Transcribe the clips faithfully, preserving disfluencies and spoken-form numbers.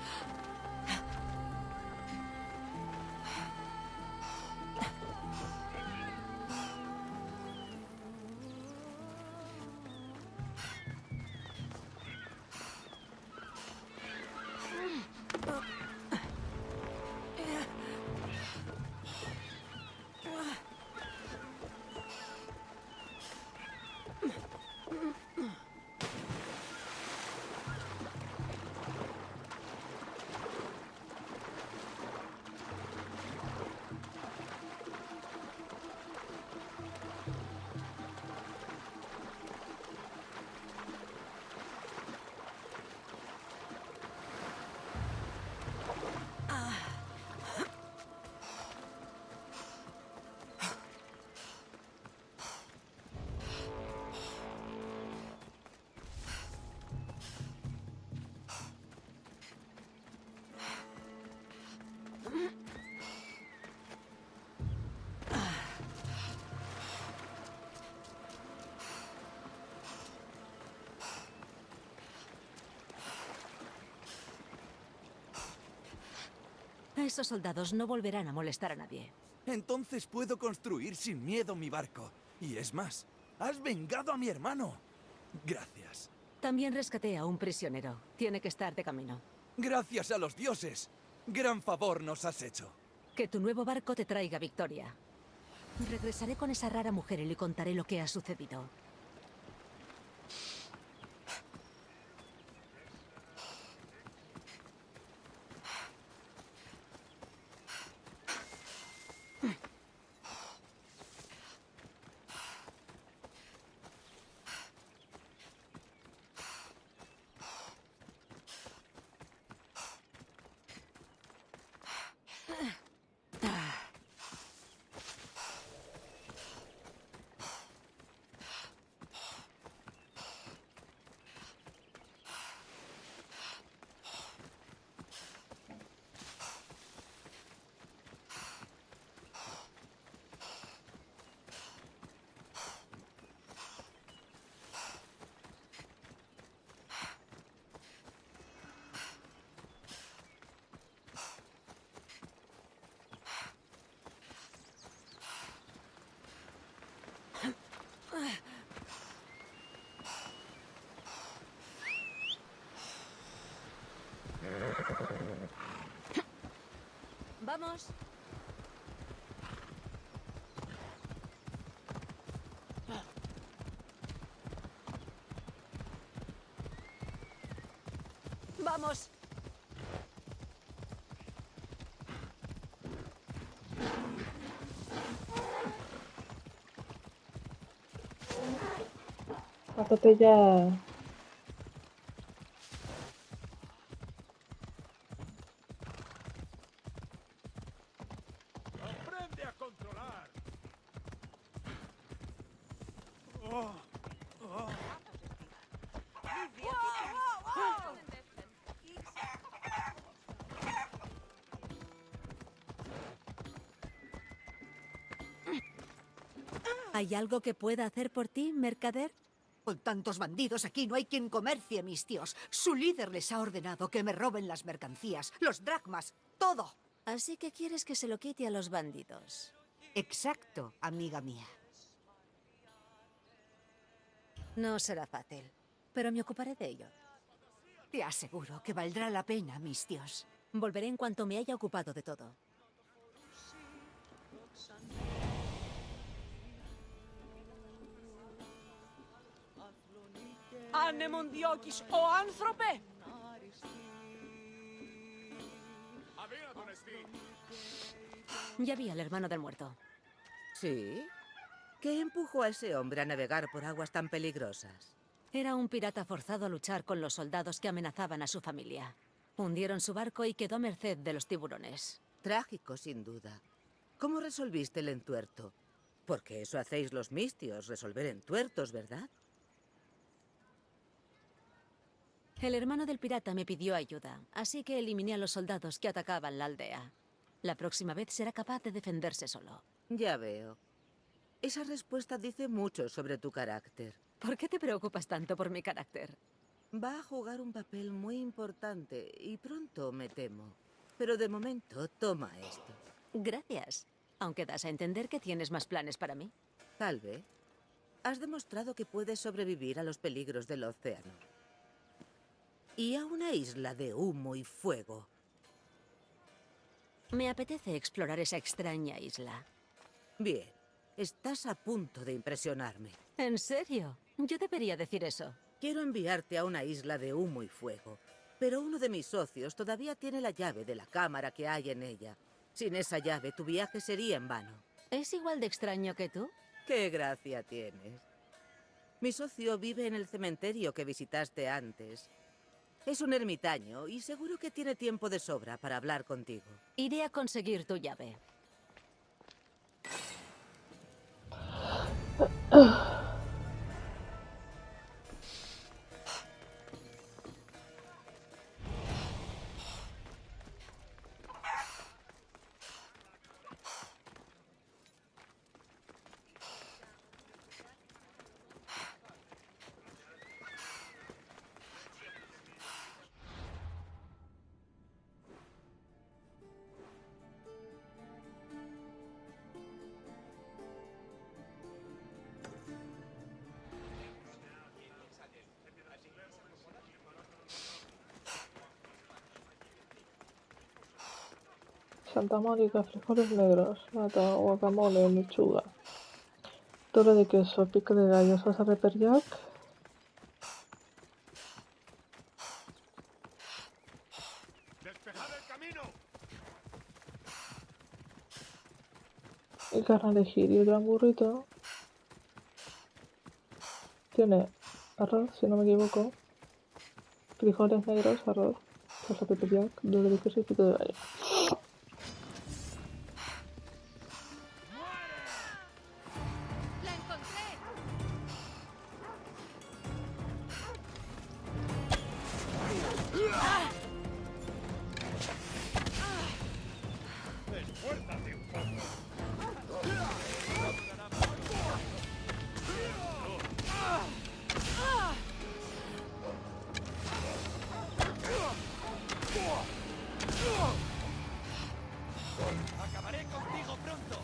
Esos soldados no volverán a molestar a nadie. Entonces puedo construir sin miedo mi barco. Y es más, has vengado a mi hermano. Gracias. También rescaté a un prisionero. Tiene que estar de camino. Gracias a los dioses. Gran favor nos has hecho. Que tu nuevo barco te traiga victoria. Regresaré con esa rara mujer y le contaré lo que ha sucedido. Vamos. Vamos. A tope ya. Aprende a controlar. Oh, oh. ¿Hay algo que pueda hacer por ti, mercader? Con tantos bandidos aquí no hay quien comercie, mis tíos. Su líder les ha ordenado que me roben las mercancías, los dracmas, todo. Así que quieres que se lo quite a los bandidos. Exacto, amiga mía. No será fácil, pero me ocuparé de ello. Te aseguro que valdrá la pena, mis tíos. Volveré en cuanto me haya ocupado de todo. Ανεμονδιώκης ο άνθρωπε! Ya vi al hermano del muerto. ¿Sí? ¿Qué empujó a ese hombre a navegar por aguas tan peligrosas? Era un pirata forzado a luchar con los soldados que amenazaban a su familia. Hundieron su barco y quedó a merced de los tiburones. Trágico, sin duda. ¿Cómo resolviste el entuerto? Porque eso hacéis los mistios, resolver entuertos, ¿verdad? El hermano del pirata me pidió ayuda, así que eliminé a los soldados que atacaban la aldea. La próxima vez será capaz de defenderse solo. Ya veo. Esa respuesta dice mucho sobre tu carácter. ¿Por qué te preocupas tanto por mi carácter? Va a jugar un papel muy importante y pronto, me temo. Pero de momento, toma esto. Gracias. Aunque das a entender que tienes más planes para mí. Tal vez. Has demostrado que puedes sobrevivir a los peligros del océano. Y a una isla de humo y fuego. Me apetece explorar esa extraña isla. Bien. Estás a punto de impresionarme. ¿En serio? Yo debería decir eso. Quiero enviarte a una isla de humo y fuego, pero uno de mis socios todavía tiene la llave de la cámara que hay en ella. Sin esa llave, tu viaje sería en vano. ¿Es igual de extraño que tú? ¡Qué gracia tienes! Mi socio vive en el cementerio que visitaste antes. Es un ermitaño y seguro que tiene tiempo de sobra para hablar contigo. Iré a conseguir tu llave. Santa Mónica, frijoles negros, nata, guacamole, lechuga, toro de queso, pico de gallo, salsa pepper jack, ¡Despejad el camino! y carne de gir. Y el gran burrito tiene arroz, si no me equivoco, frijoles negros, arroz, salsa pepper jack, toro de queso y pico de gallo. ¡La encontré! ¡Esfuérzate un poco! ¡Acabaré contigo pronto!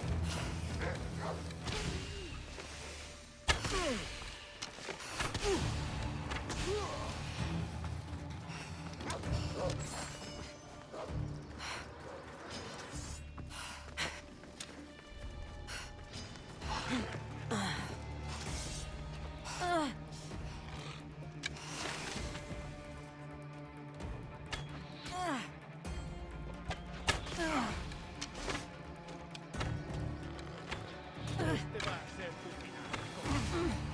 Este va a ser tu final.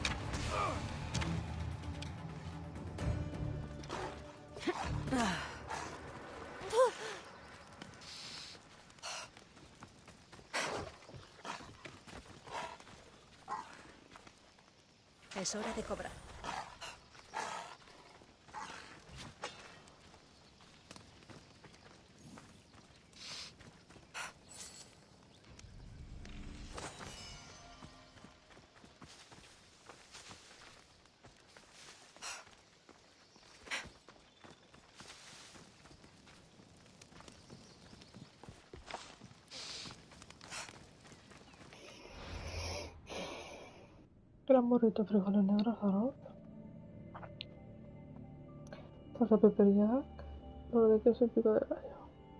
Es hora de cobrar. Gran burrito, frijoles negros, arroz, salsa pepper jack, toro de queso y pico de gallo.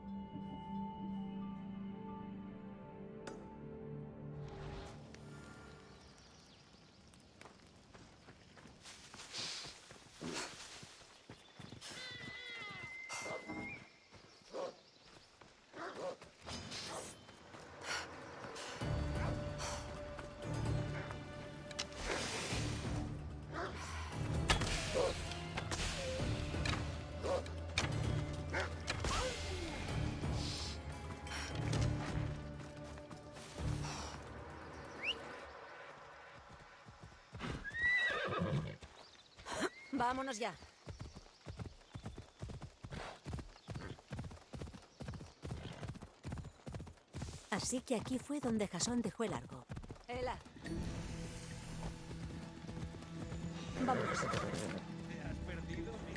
Vámonos ya. Así que aquí fue donde Jasón dejó el arco. Ela. Vámonos. ¿Te has perdido, mi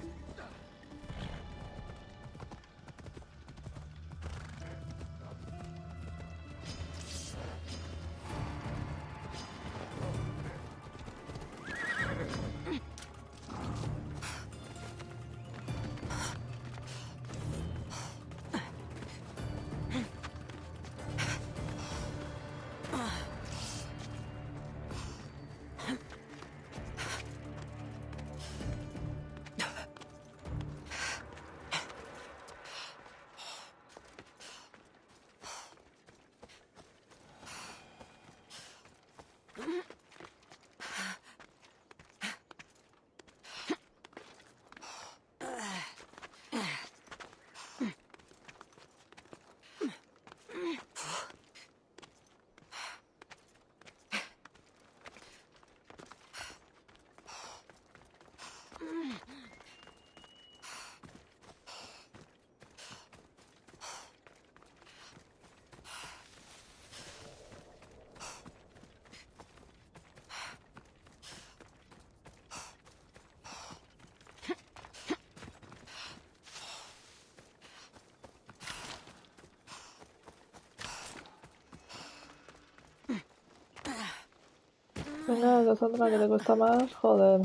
Venga, Cassandra, que te cuesta más. Joder.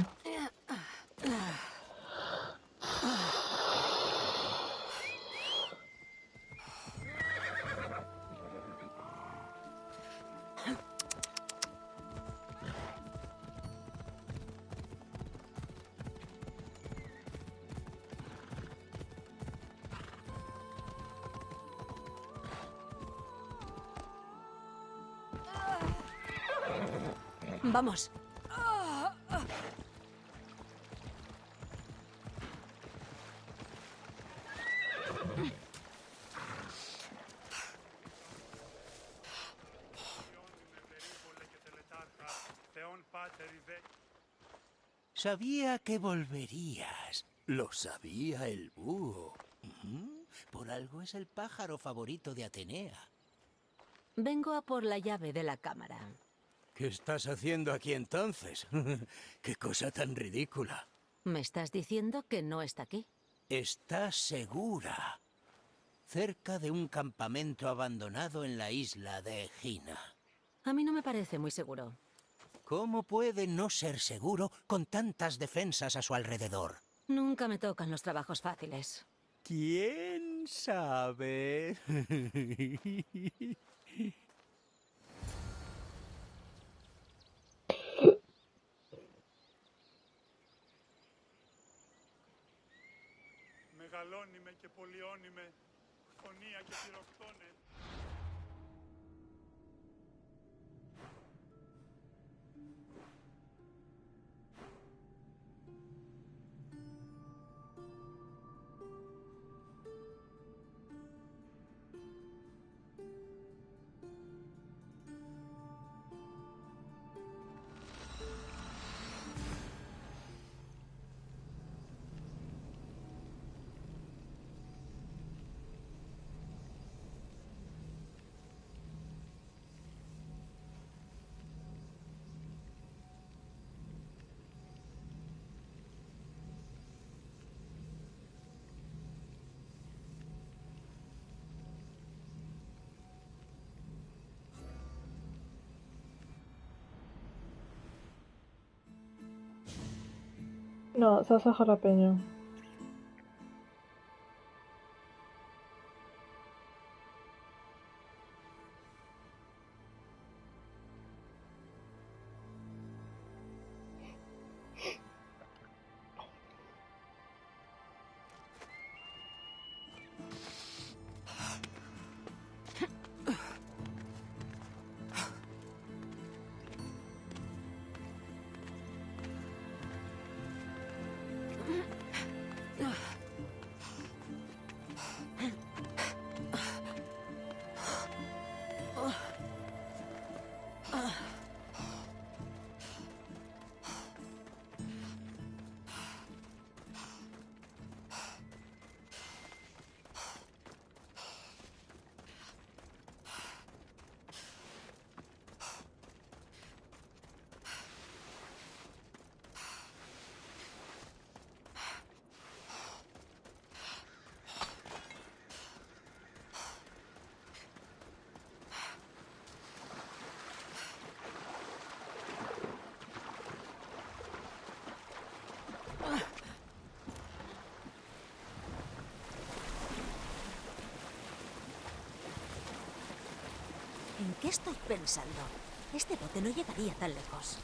Vamos. Sabía que volverías. Lo sabía el búho. Ujú. Por algo es el pájaro favorito de Atenea. Vengo a por la llave de la cámara. ¿Qué estás haciendo aquí entonces? ¡Qué cosa tan ridícula! ¿Me estás diciendo que no está aquí? Estás segura. Cerca de un campamento abandonado en la isla de Egina. A mí no me parece muy seguro. ¿Cómo puede no ser seguro con tantas defensas a su alrededor? Nunca me tocan los trabajos fáciles. ¿Quién sabe? Μεγαλώνει και πολιώνει με φωνία και πυροκτώνε. No, salsa jalapeño. ¿En qué estoy pensando? Este bote no llegaría tan lejos.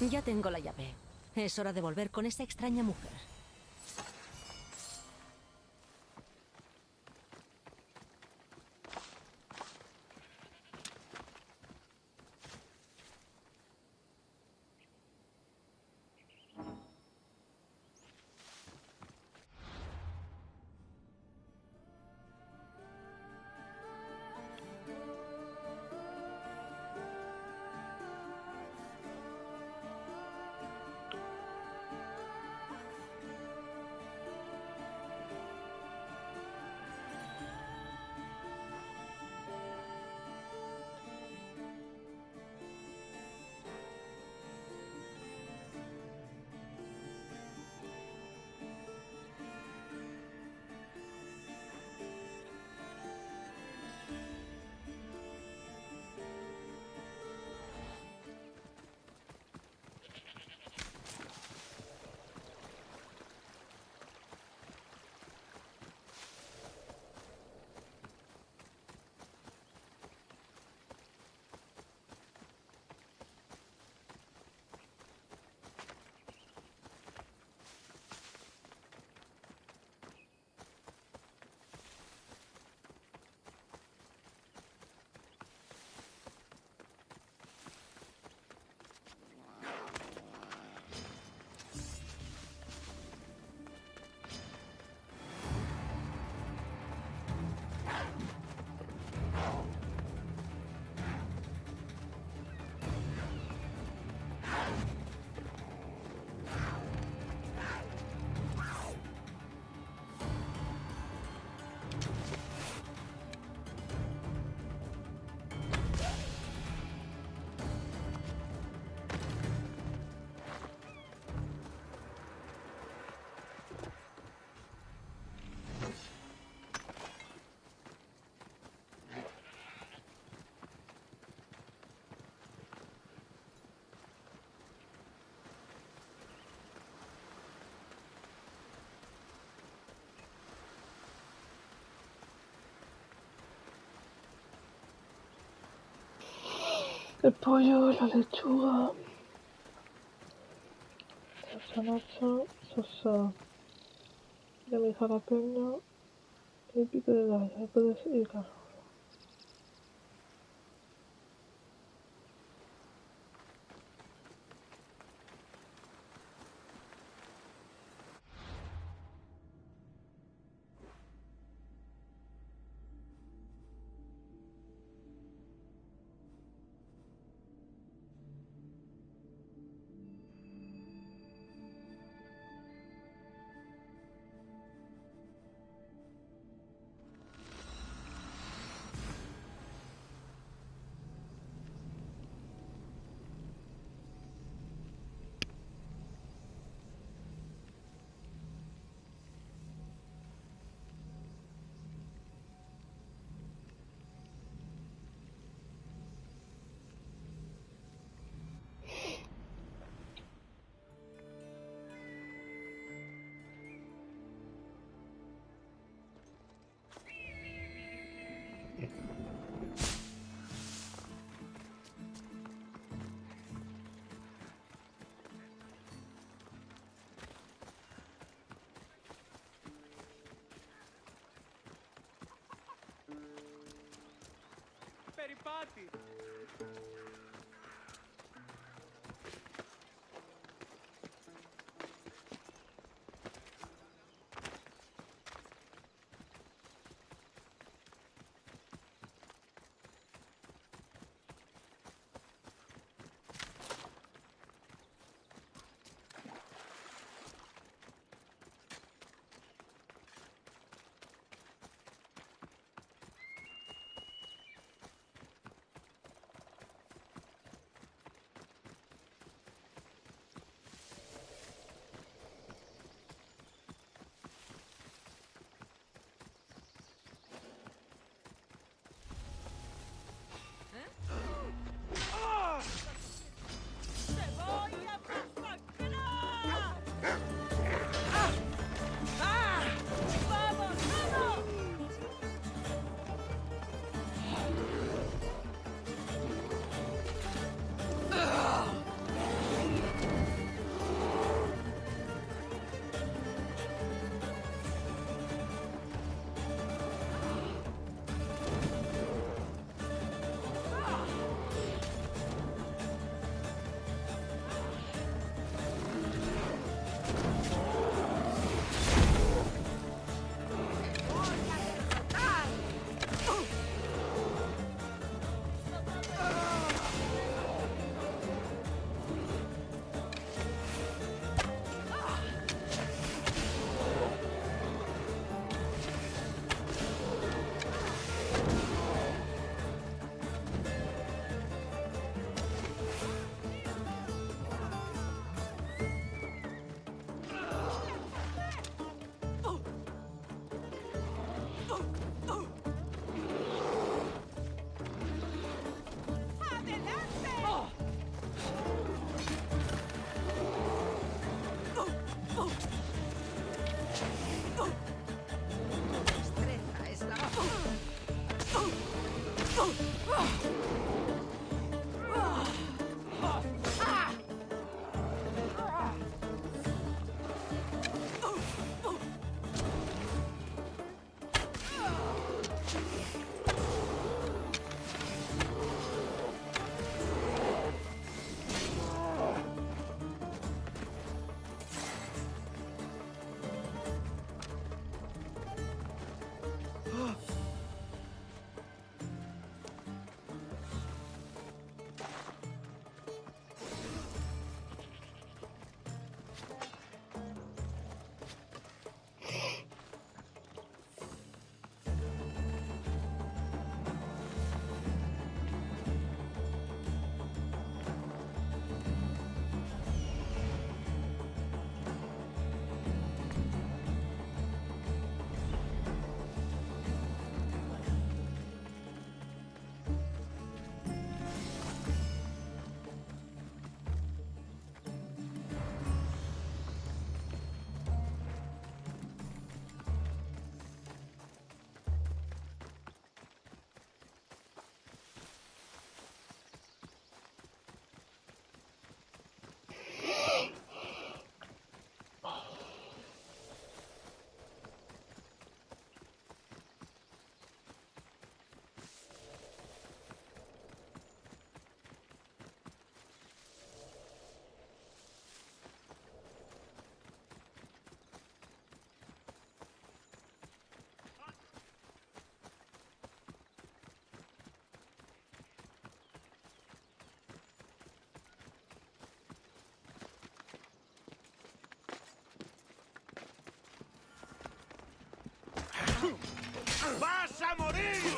Ya tengo la llave. Es hora de volver con esa extraña mujer. El pollo, la lechuga, salsa nacho, salsa de mi jalapeño y pico de gallo. Puedes ir, claro. Περιπάτη. Destreza es la base. ¡Vas a morir!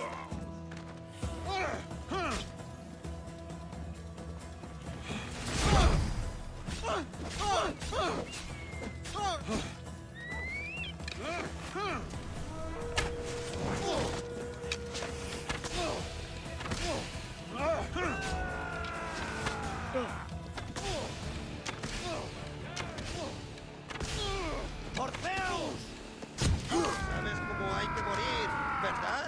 ¡Orfeus! Sabes cómo hay que morir, ¿verdad?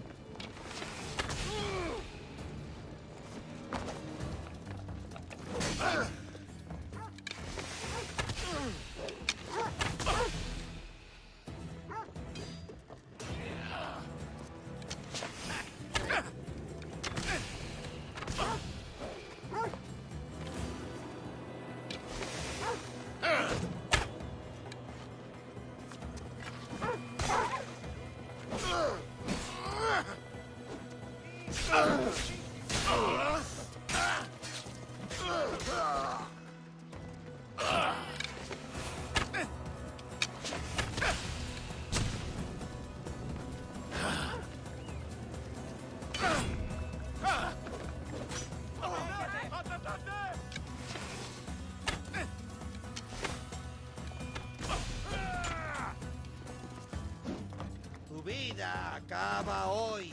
Tu vida acaba hoy.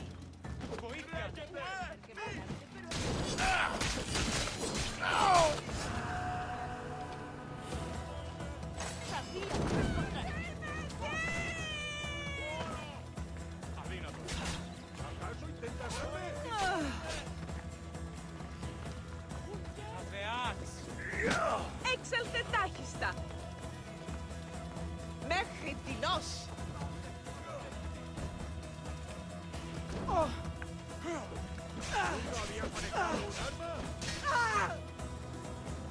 ¿Acaso intentas verme? Έξελθε τάχιστα. Μέχρι τεινός. ¿Nunca había manejado un arma?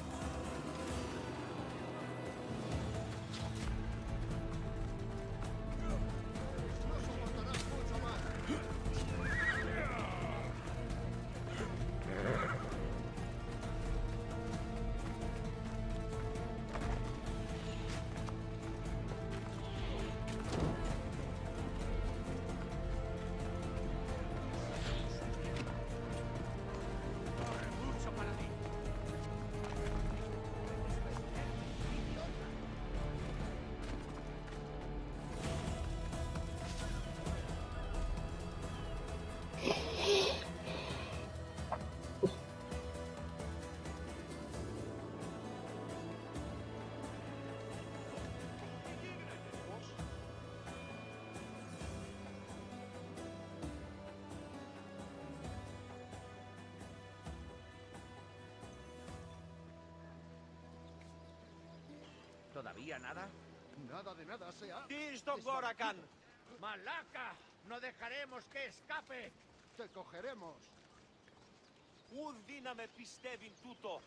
¿Todavía nada? Nada de nada se ha... ¡Diston Gorakan! ¡Malaka! ¡No dejaremos que escape! ¡Te cogeremos! ¡Un diname pistevin tuto!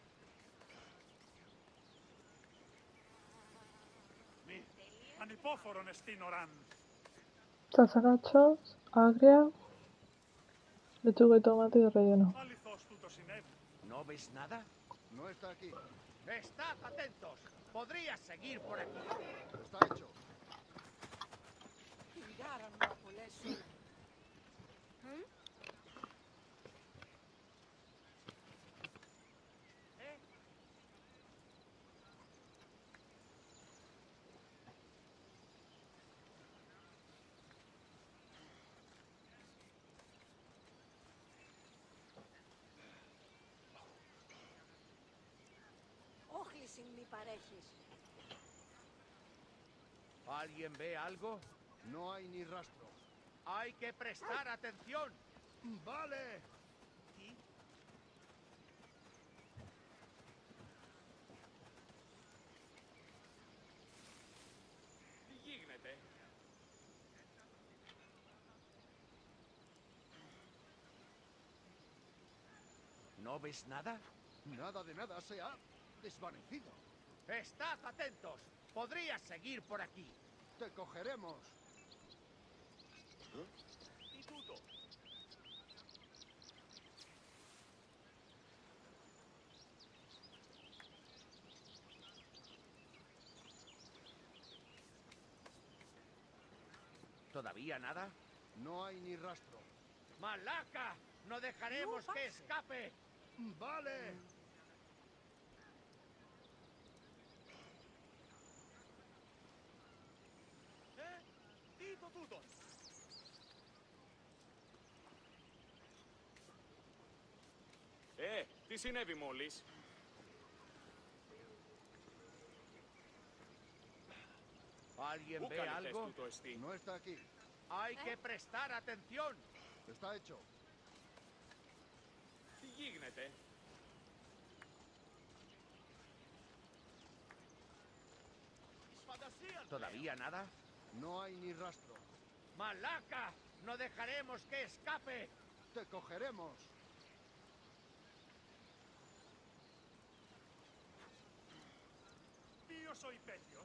Mi anipóforon estinoran. Salsa nachos, agria, lechuga y tomate y relleno. Alithos tutos inev. ¿No ves nada? No está aquí. ¡Estad atentos! ¡Podrías seguir por aquí! Está hecho. ¿Eh? ¿Alguien ve algo? No hay ni rastro. ¡Hay que prestar atención! ¡Vale! Dígnete. ¿No ves nada? Nada de nada se ha desvanecido. ¡Estad atentos! ¡Podrías seguir por aquí! ¡Te cogeremos! ¿Y tuto? ¿Todavía nada? No hay ni rastro. ¡Malaka! ¡No dejaremos que escape! ¡Vale! ¿Eh? ¡Tito tuto! Ε, τι συνέβη μόλις? ¿Alguien Πού ve καλυτές algo? τούτο εστί? No está aquí. Hay que prestar atención. Está hecho. Τι γίνεται? ¿Todavía nada? No hay ni rastro. ¡Malaka! ¡No dejaremos que escape! ¡Te cogeremos! Ποιος ο υπέτειος?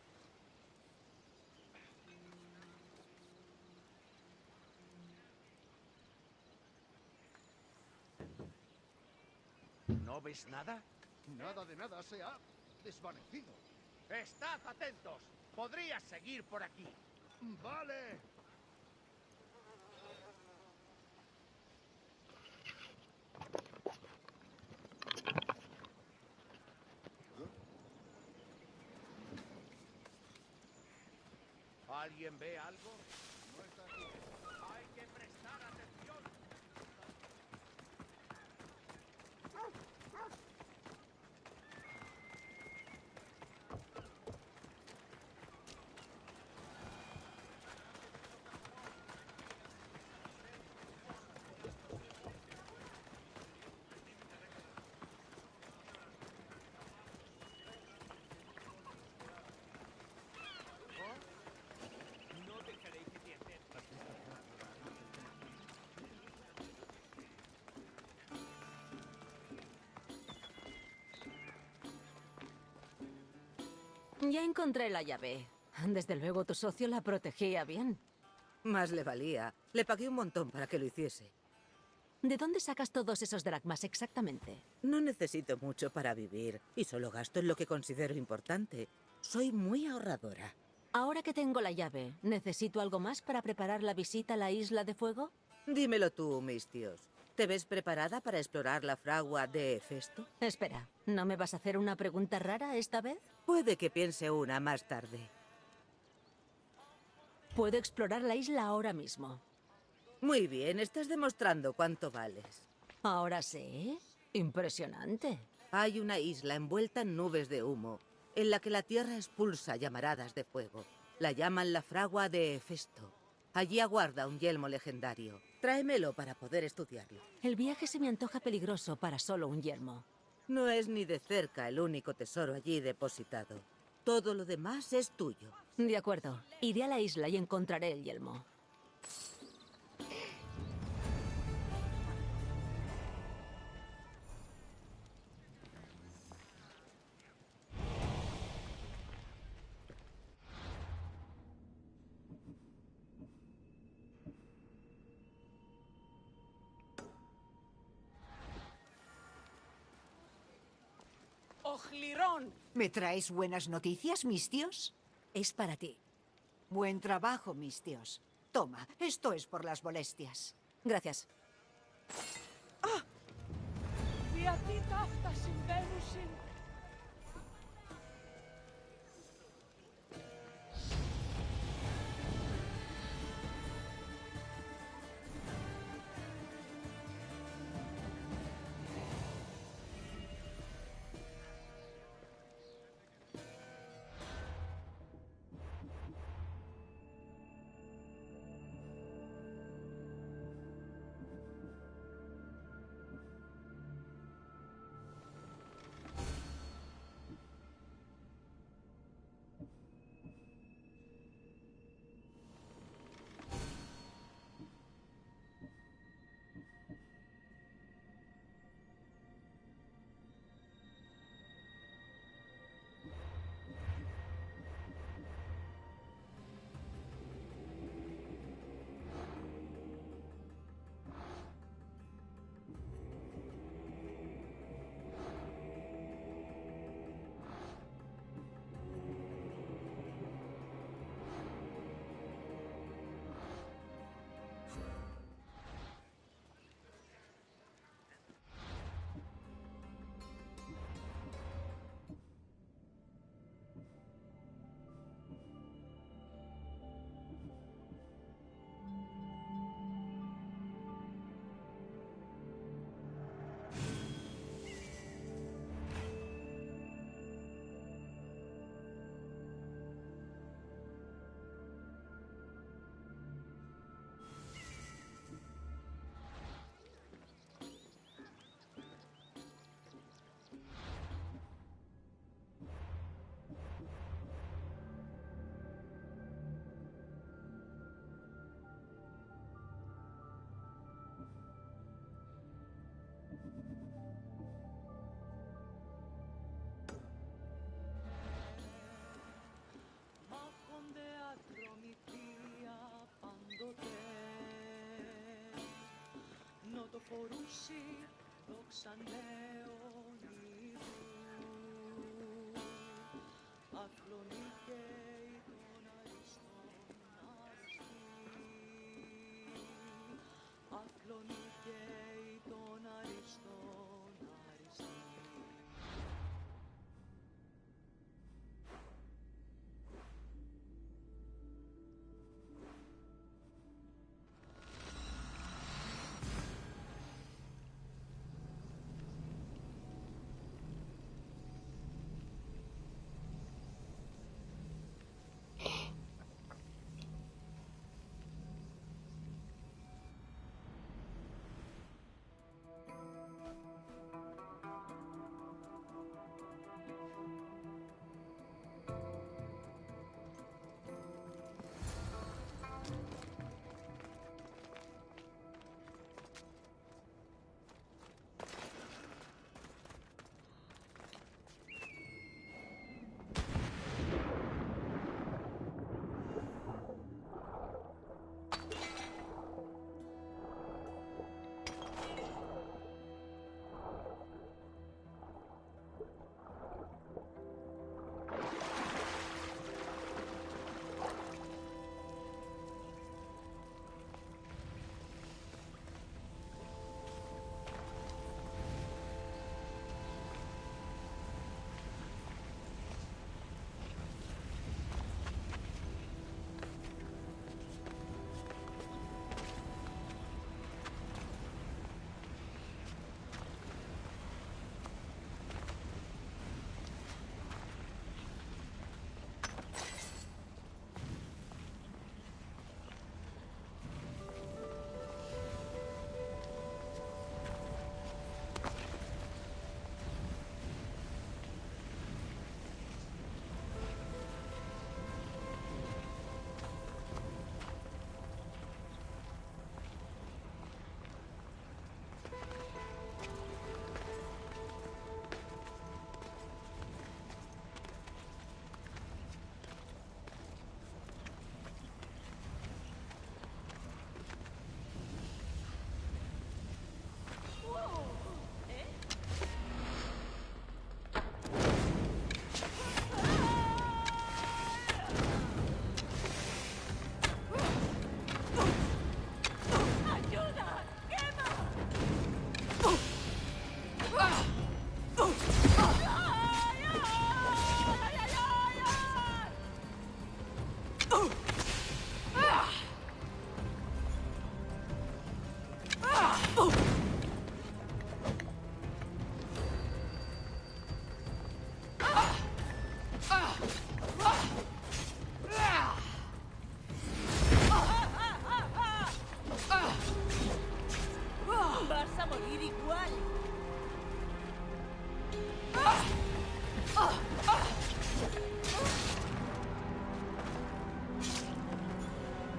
¿No ves nada? Nada de nada se ha desvanecido. ¡Estad atentos! ¡Podrías seguir por aquí! ¡Vale! ¿Alguien ve algo? No está aquí. Hay que prestar atención. No dejaré que te acerques. Ya encontré la llave. Desde luego tu socio la protegía bien. Más le valía. Le pagué un montón para que lo hiciese. ¿De dónde sacas todos esos dracmas exactamente? No necesito mucho para vivir y solo gasto en lo que considero importante. Soy muy ahorradora. Ahora que tengo la llave, ¿necesito algo más para preparar la visita a la Isla de Fuego? Dímelo tú, mis tíos. ¿Te ves preparada para explorar la fragua de Hefesto? Espera, ¿no me vas a hacer una pregunta rara esta vez? Puede que piense una más tarde. Puedo explorar la isla ahora mismo. Muy bien, estás demostrando cuánto vales. Ahora sí. Impresionante. Hay una isla envuelta en nubes de humo, en la que la tierra expulsa llamaradas de fuego. La llaman la fragua de Hefesto. Allí aguarda un yelmo legendario. Tráemelo para poder estudiarlo. El viaje se me antoja peligroso para solo un yermo. No es ni de cerca el único tesoro allí depositado. Todo lo demás es tuyo. De acuerdo. Iré a la isla y encontraré el yelmo. ¡Ojlirón! ¿Me traes buenas noticias, mis tíos? Es para ti. Buen trabajo, mis tíos. Toma, esto es por las molestias. Gracias. Γιατί ταύτα συμβαίνουσιν. Μάχονται ατρομητία πάντοτε. Νοτοφορούσι δόξαν αιωνίδου. Αφλονίκαιοι των αριστών αριστεί. Αφλονίκαιοι των αριστών αριστεί.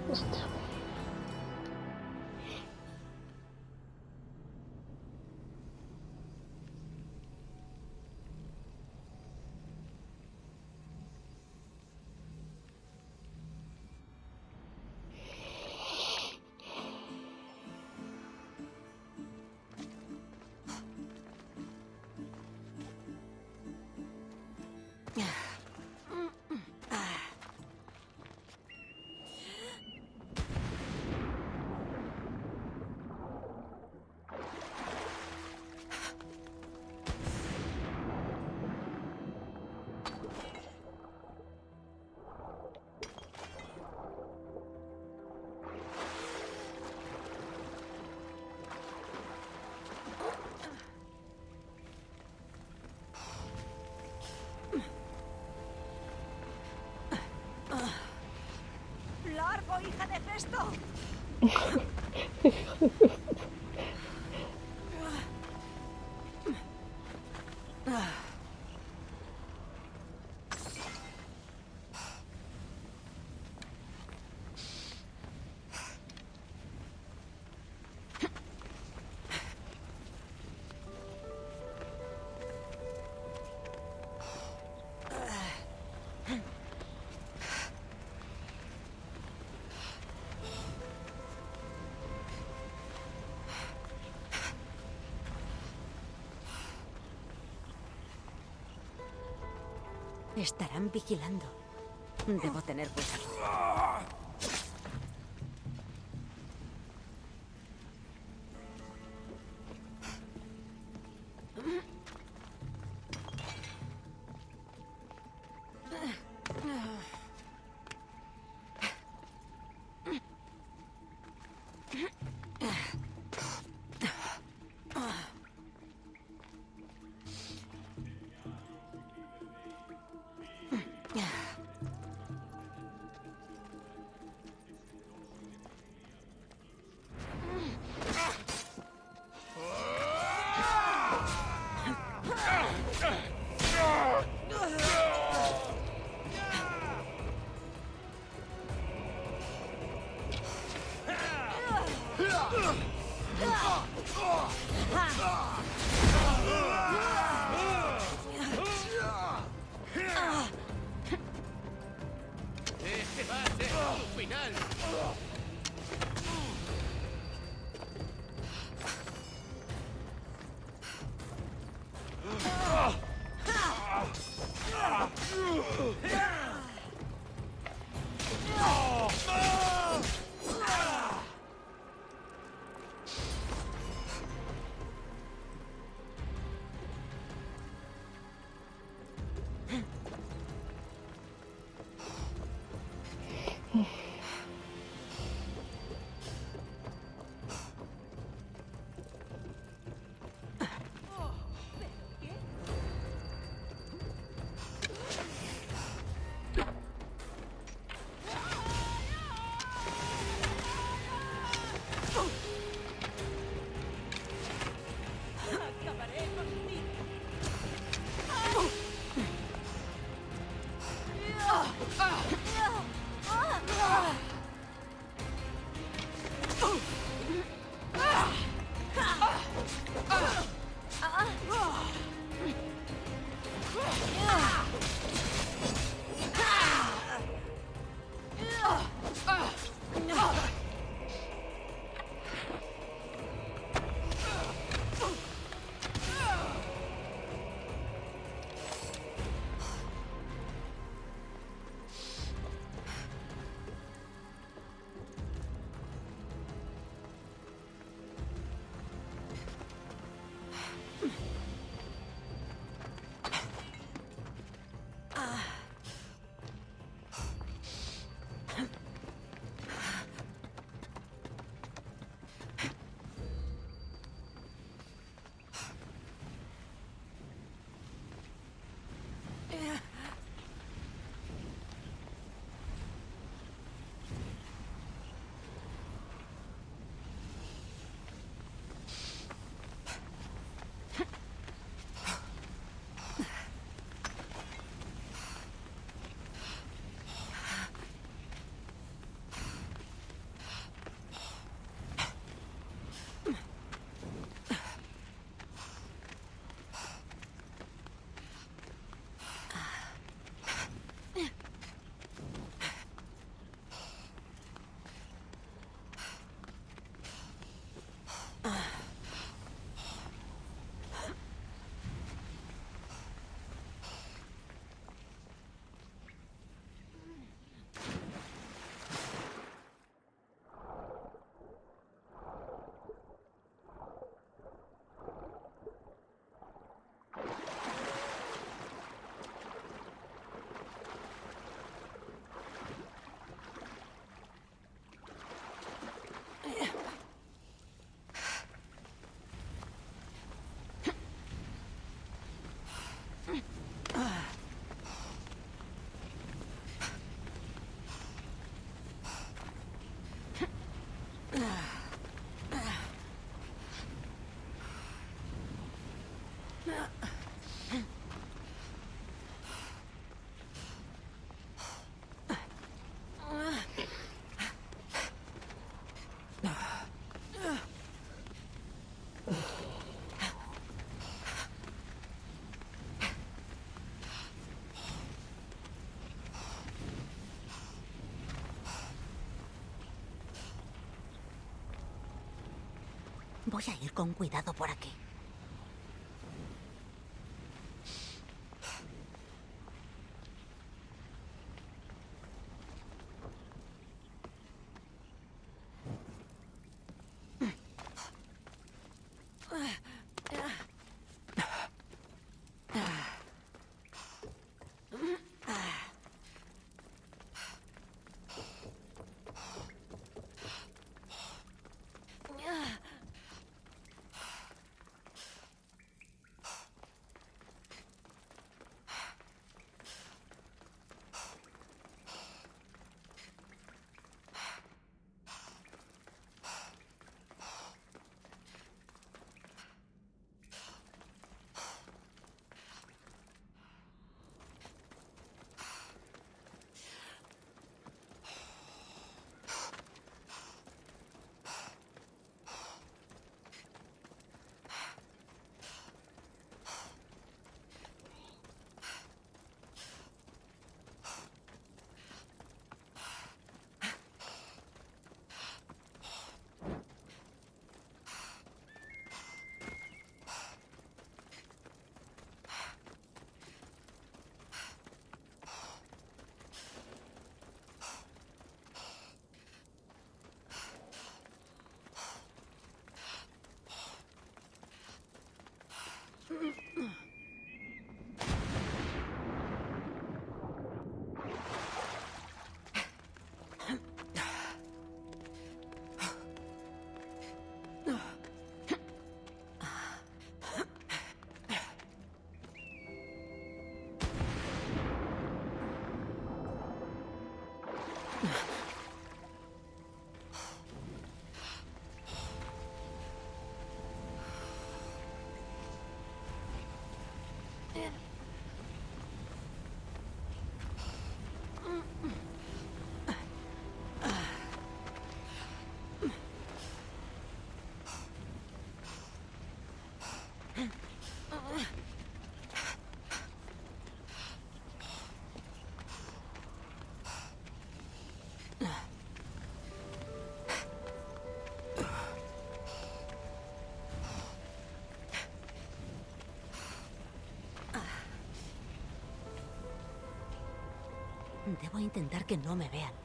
Hostia. ¡Largo, hija de Festo! Estarán vigilando. Debo tener cuidado. Este va a ser tu final. Voy a ir con cuidado por aquí. Debo intentar que no me vean.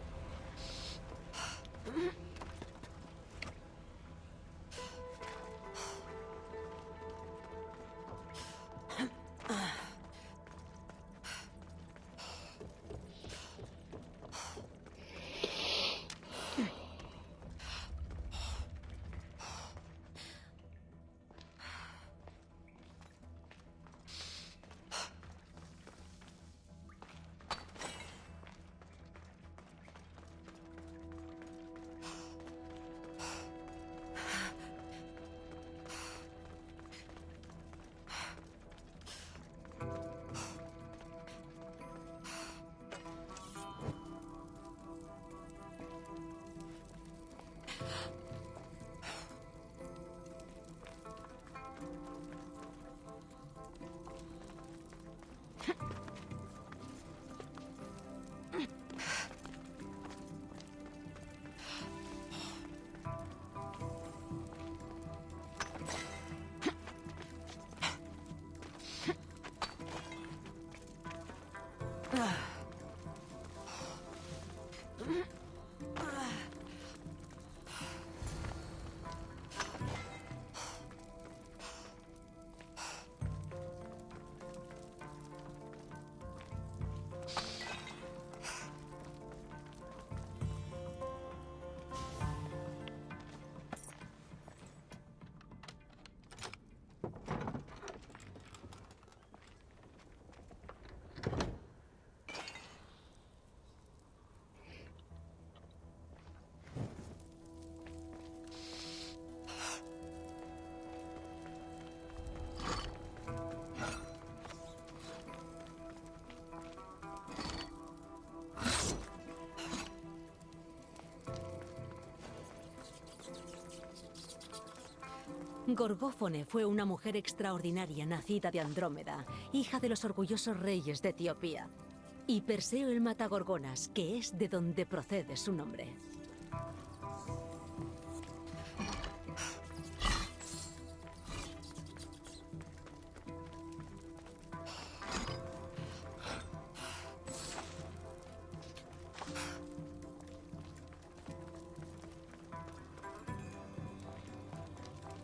Gorgófone fue una mujer extraordinaria nacida de Andrómeda, hija de los orgullosos reyes de Etiopía. Y Perseo el Matagorgonas, que es de donde procede su nombre.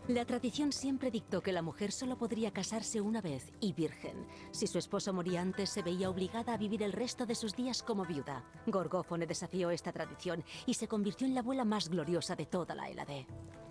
La tradición siempre dictó que la mujer solo podría casarse una vez y virgen. Si su esposo moría antes, se veía obligada a vivir el resto de sus días como viuda. Gorgófone desafió esta tradición y se convirtió en la abuela más gloriosa de toda la Hélade.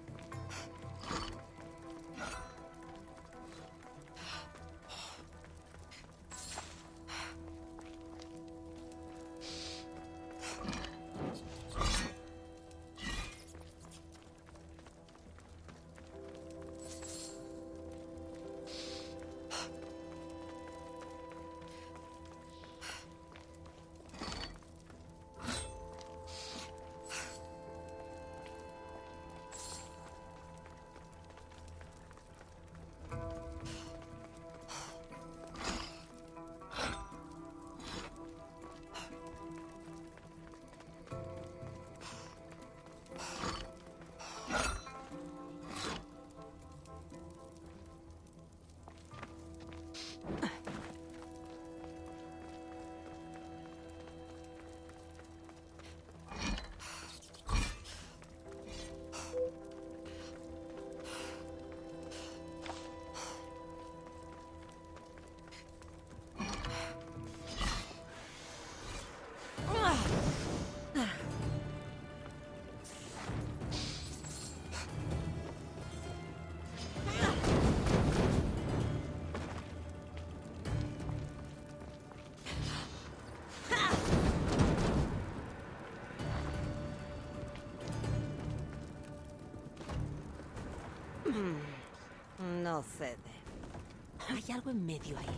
No cede. Hay algo en medio ahí.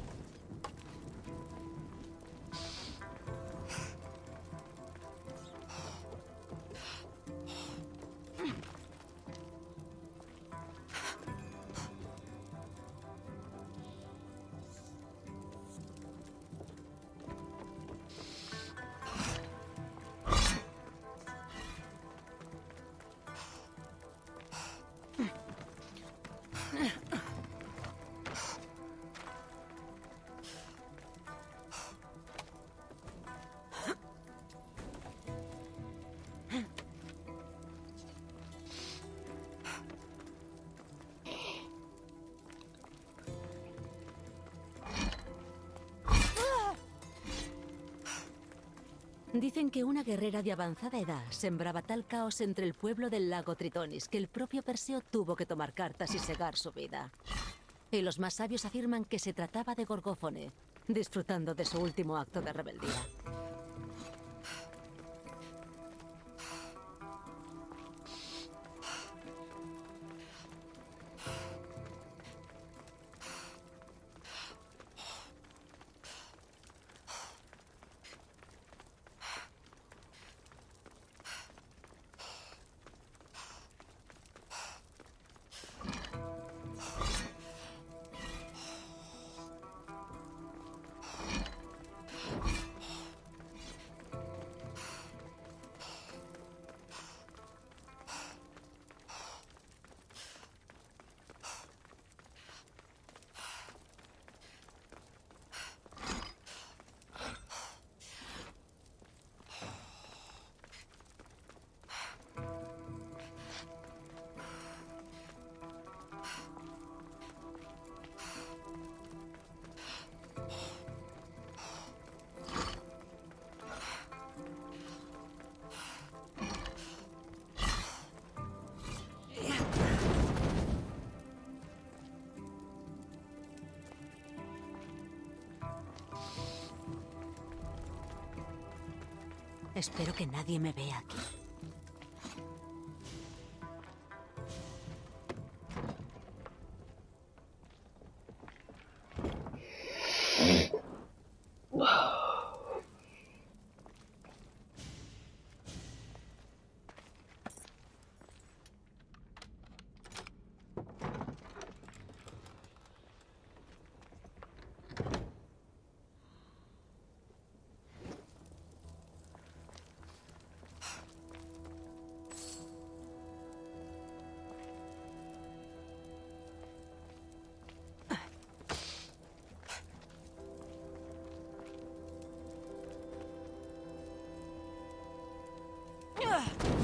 Dicen que una guerrera de avanzada edad sembraba tal caos entre el pueblo del lago Tritonis que el propio Perseo tuvo que tomar cartas y segar su vida. Y los más sabios afirman que se trataba de Gorgófone, disfrutando de su último acto de rebeldía. Espero que nadie me vea aquí. Ugh!